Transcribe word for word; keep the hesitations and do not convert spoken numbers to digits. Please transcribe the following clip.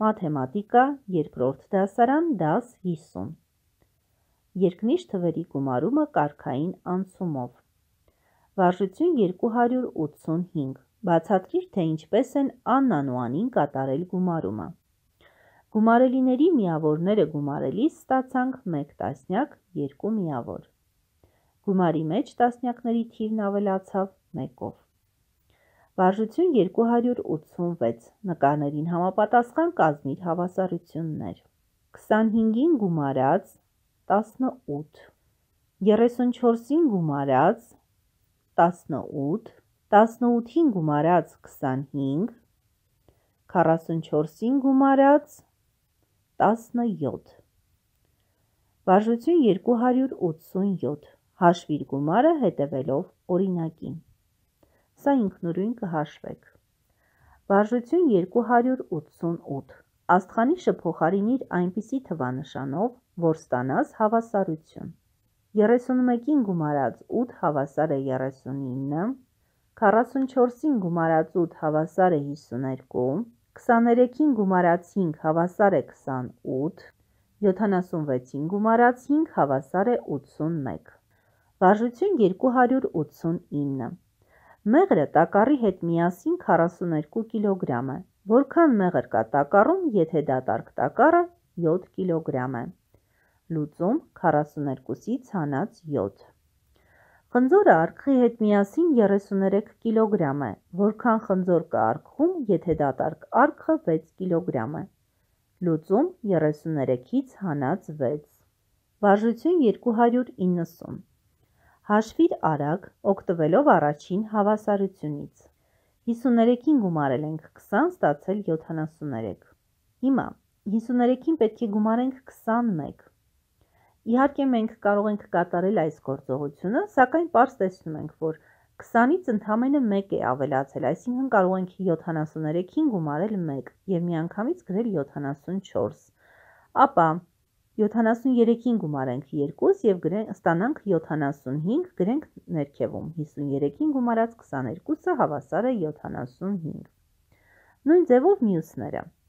Մաթեմատիկա, երկրորդ դասարան, դաս հիսուն։ Երկնիշ թվերի գումարումը կարգային անցումով։ Վարժություն երկու հարյուր ութսունհինգ։ Բացատրիր, թե ինչպես են Աննան ու Անին կատարել գումարումը։ Գումարելիների միավորները գումարելիս ստացանք մեկ տասնյակ, երկու միավոր։ Գումարի մեջ տասնյակների թիվն ավելացավ մեկով։ Վարժություն երկու հարյուր ութսունվեց, նկարներին համապատասխան կազմիր հավասարություններ։ քսանհինգին գումարած տասնութ, երեսունչորսին գումարած տասնութ, տասնութին գումարած քսանհինգ, քառասունչորսին գումարած տասնյոթ։ Վարժություն երկու հարյուր ութսունյոթ, հաշվիր գումարը հետևելով օրինակին։ Սա ինքնուրույն կհաշվեք։ Վարժություն երկու հարյուր ութսունութ, աստղանիշը փոխարինիր այնպիսի թվանշանով, որ ստանաս հավասարություն։ երեսունմեկին գումարած ութ հավասար է երեսունինը, քառասունչորսին գումարած ութ հավասար է հիսուներկու, քսաներեքին գումարած հինգ հավասար է քսանութ, յոթանասունվեցին գումարած հինգ հավասար է ութսունմեկ։ Վարժություն երկու հարյուր ութսունինը։ Մեղրը տակառի հետ միասին քառասուներկու կիլոգրամ է։ Որքան մեղր կա տակառում, եթե դատարկ տակառը յոթ կիլոգրամ է։ Լուծում քառասուներկուսից հանած յոթ։ Խնձորը արկղի հետ միասին երեսուներեք կիլոգրամ է։ Որքան խնձոր կա արկղում, եթե դատարկ արկղը վեց կիլոգրամ է։ Լուծում երեսուներեքից հանած վեց։ Վարժություն երկու հարյուր իննսուն։ Հաշվիր արագ, օգտվելով առաջին հավասարությունից։ հիսուներեքին գումարել ենք քսան, ստացել յոթանասուներեք։ Հիմա հիսուներեքին պետք է գումարենք քսանմեկ։ Իհարկե մենք կարող ենք կատարել այս գործողությունը, սակայն պարզ տեսնում ենք, որ քսանից ընդամենը մեկ է ավելացել, այսինքն կարող ենք յոթանասուներեքին գումարել մեկ և միանգամից գրել յոթանասունչորս, ապա յոթանասուներեքին գումարենք երկու և ստանանք յոթանասունհինգ, գրենք ներքևում, հիսուներեքին գումարած քսաներկուսը հավասար է յոթանասունհինգ։ Նույն ձևով մյուսները։